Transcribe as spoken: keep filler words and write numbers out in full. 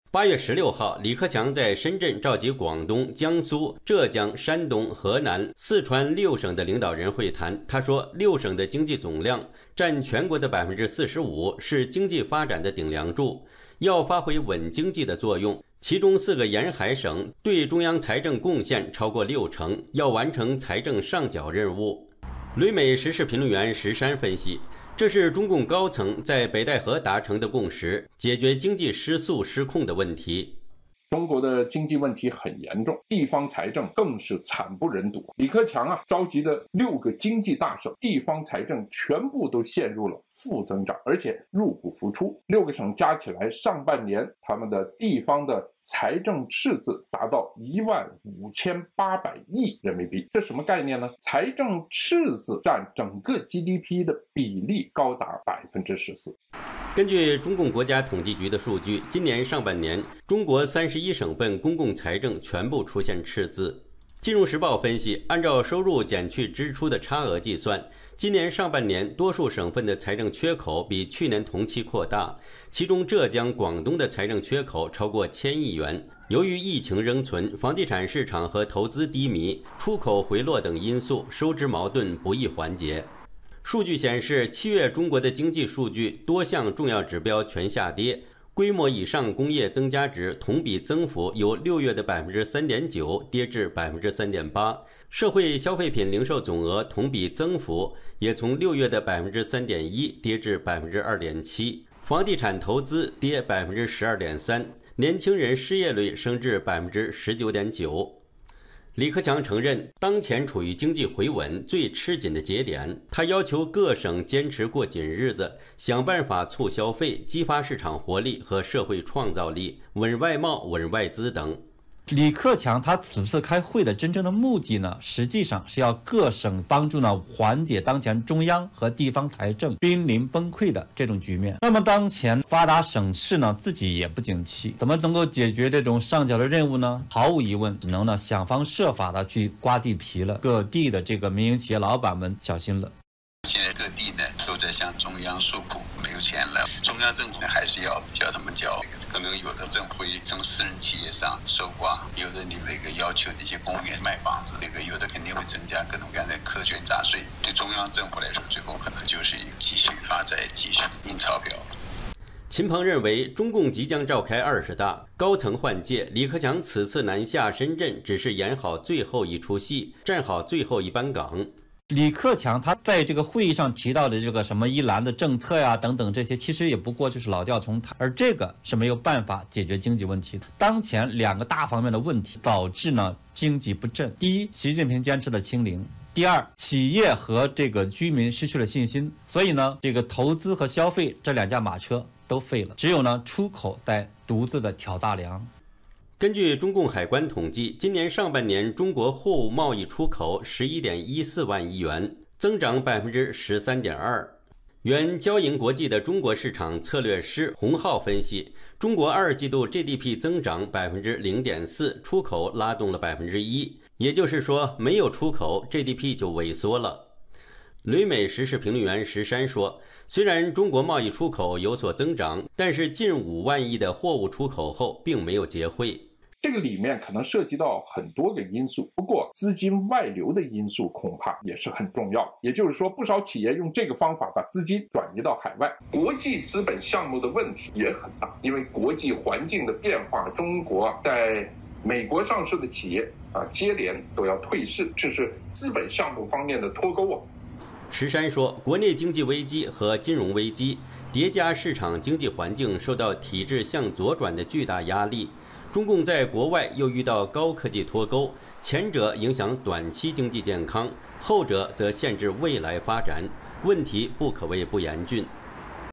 八月十六号，李克强在深圳召集广东、江苏、浙江、山东、河南、四川六省的领导人会谈。他说，六省的经济总量占全国的百分之四十五，是经济发展的顶梁柱，要发挥稳经济的作用。其中四个沿海省对中央财政贡献超过六成，要完成财政上缴任务。旅美时事评论员石山分析，这是中共高层在北戴河达成的共识，解决经济失速失控的问题。 中国的经济问题很严重，地方财政更是惨不忍睹。李克强啊，召集的六个经济大省，地方财政全部都陷入了负增长，而且入不敷出。六个省加起来，上半年他们的地方的财政赤字达到一万五千八百亿人民币。这什么概念呢？财政赤字占整个 G D P 的比例高达百分之十四。 根据中共国家统计局的数据，今年上半年，中国三十一省份公共财政全部出现赤字。金融时报分析，按照收入减去支出的差额计算，今年上半年多数省份的财政缺口比去年同期扩大，其中浙江、广东的财政缺口超过千亿元。由于疫情仍存、房地产市场和投资低迷、出口回落等因素，收支矛盾不易缓解。数据显示，七月中国的经济数据多项重要指标全下跌，规模以上工业增加值同比增幅由六月的百分之三点九跌至百分之三点八，社会消费品零售总额同比增幅也从六月的百分之三点一跌至百分之二点七，房地产投资跌百分之十二点三，年轻人失业率升至百分之十九点九。李克强承认，当前处于经济回稳最吃紧的节点。他要求各省坚持过紧日子，想办法促消费、激发市场活力和社会创造力，稳外贸、稳外资等。 李克强他此次开会的真正的目的呢，实际上是要各省帮助呢缓解当前中央和地方财政濒临崩溃的这种局面。那么当前发达省市呢自己也不景气，怎么能够解决这种上缴的任务呢？毫无疑问，只能呢想方设法的去刮地皮了。各地的这个民营企业老板们小心了。 现在各地呢都在向中央诉苦，没有钱了，中央政府还是要叫他们交。可能有的政府会从私人企业上收刮，有的你那个要求那些公务员卖房子，那个有的肯定会增加各种各样的苛捐杂税。对中央政府来说，最后可能就是继续发债、继续印钞票。 秦鹏认为，中共即将召开二十大，高层换届，李克强此次南下深圳只是演好最后一出戏，站好最后一班岗。 李克强他在这个会议上提到的这个什么一篮的政策呀等等这些，其实也不过就是老调重弹，而这个是没有办法解决经济问题的。当前两个大方面的问题导致呢经济不振。第一，习近平坚持的清零；第二，企业和这个居民失去了信心，所以呢这个投资和消费这两驾马车都废了，只有呢出口在独自的挑大梁。 根据中共海关统计，今年上半年中国货物贸易出口十一点一四万亿元，增长百分之十三点二。原交银国际的中国市场策略师洪浩分析，中国二季度 G D P 增长百分之零点四，出口拉动了百分之一，也就是说，没有出口 ，G D P 就萎缩了。旅美时事评论员石山说，虽然中国贸易出口有所增长，但是近五万亿的货物出口后并没有结汇。 这个里面可能涉及到很多个因素，不过资金外流的因素恐怕也是很重要的。也就是说，不少企业用这个方法把资金转移到海外。国际资本项目的问题也很大，因为国际环境的变化，中国在美国上市的企业啊，接连都要退市，这是资本项目方面的脱钩啊。 石山说，国内经济危机和金融危机叠加市场经济环境受到体制向左转的巨大压力，中共在国外又遇到高科技脱钩，前者影响短期经济健康，后者则限制未来发展，问题不可谓不严峻。